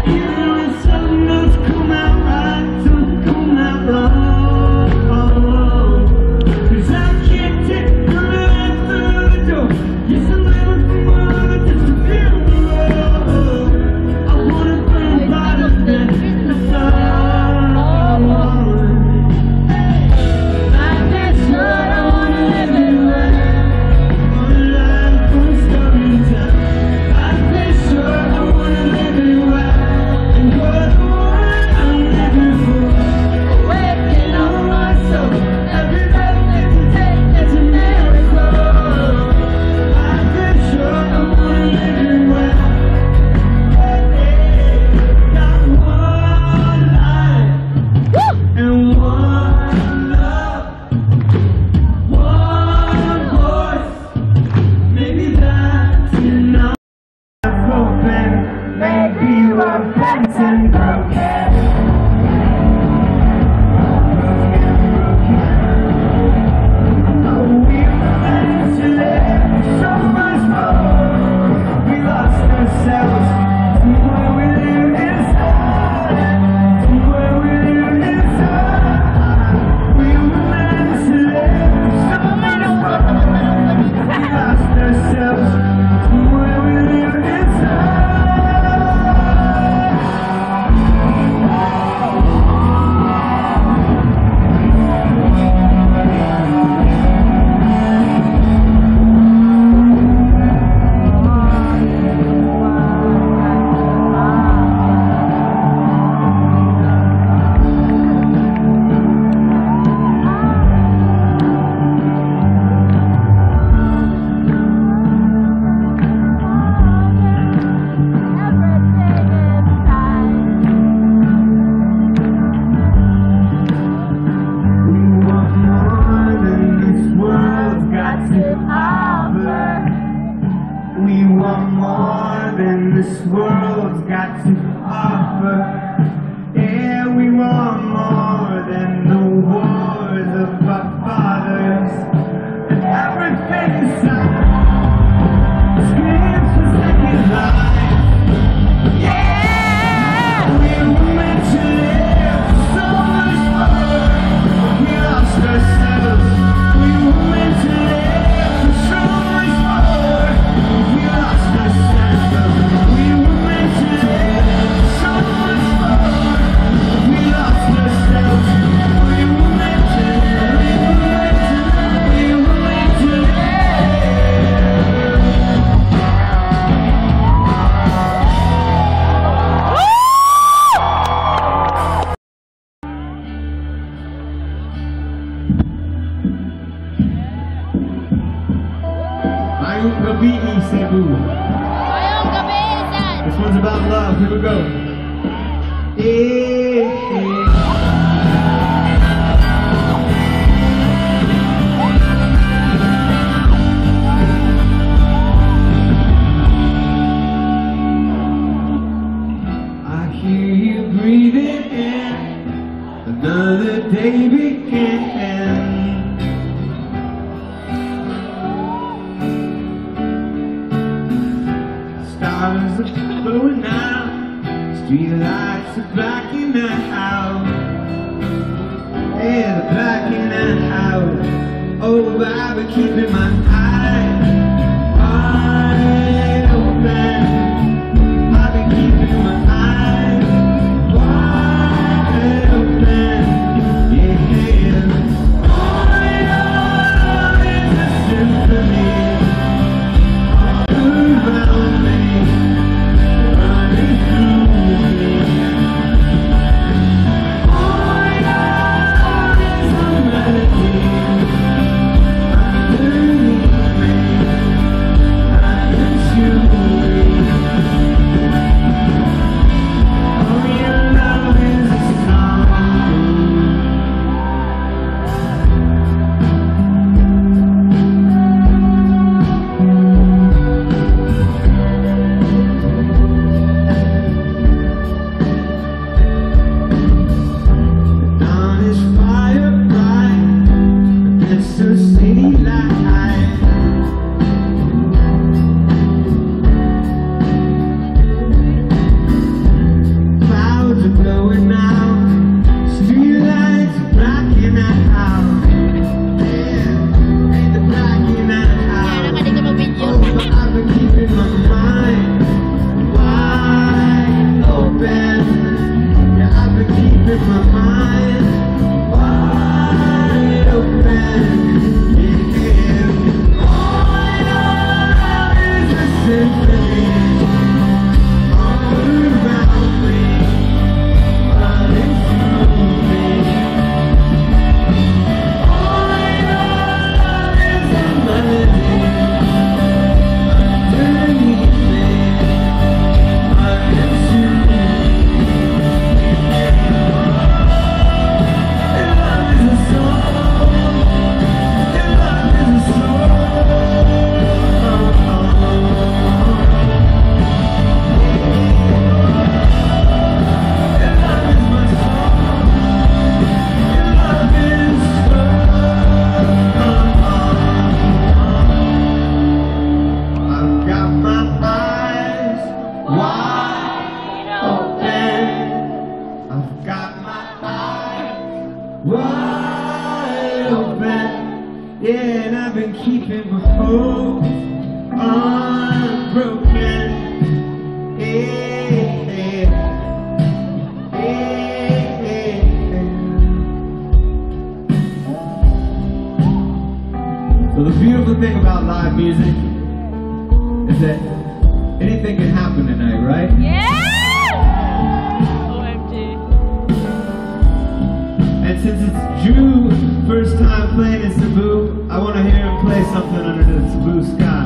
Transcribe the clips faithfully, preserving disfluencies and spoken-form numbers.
This one's about love. Here we go. Yeah. I hear you breathing in. Another day began. Stars are blowing out, street lights are black in the house. Yeah, they're black in the house. Oh, but I've been keeping my eyes wide open. I've been keeping my eyes wide open. Yeah, all I know is a symphony around me. You Yeah, and I've been keeping my hopes unbroken. Yeah, yeah, yeah, yeah. So the beautiful thing about live music is that anything can happen tonight, right? Yeah! O M G. And since it's Drew's first time playing in Cebu, I want to hear him play something under the Cebu sky.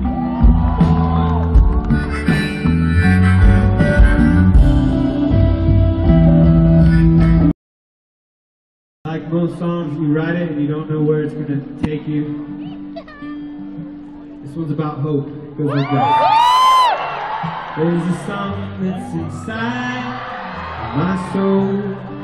Like most songs, you write it and you don't know where it's going to take you. This one's about hope. It goes like this. There's a song that's inside my soul.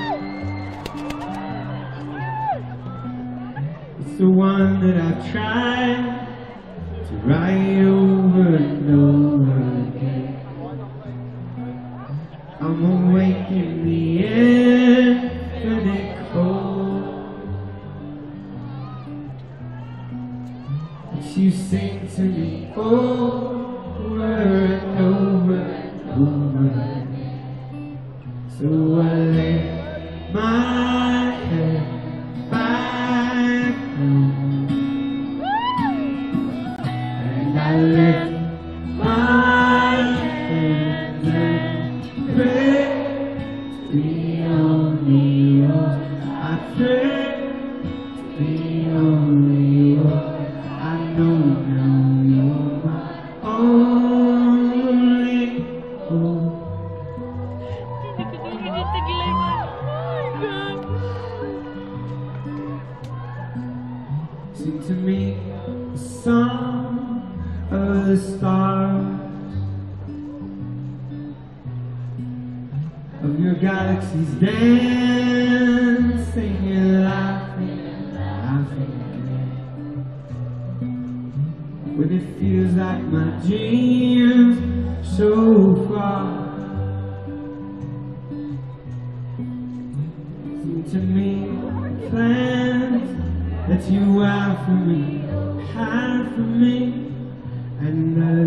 It's the one that I've tried to write over and over again. I'm awake in the infinite cold. But you sing to me over and over and over again. So I lift my head back home, and I lift my hands and pray to be only yours. I pray to be only yours. I know now you're my only hope. Sing to me the song of the stars, of your galaxies dancing and laughing, laughing again. When it feels like my dreams so far, sing to me the plans that you have for me, have for me, and the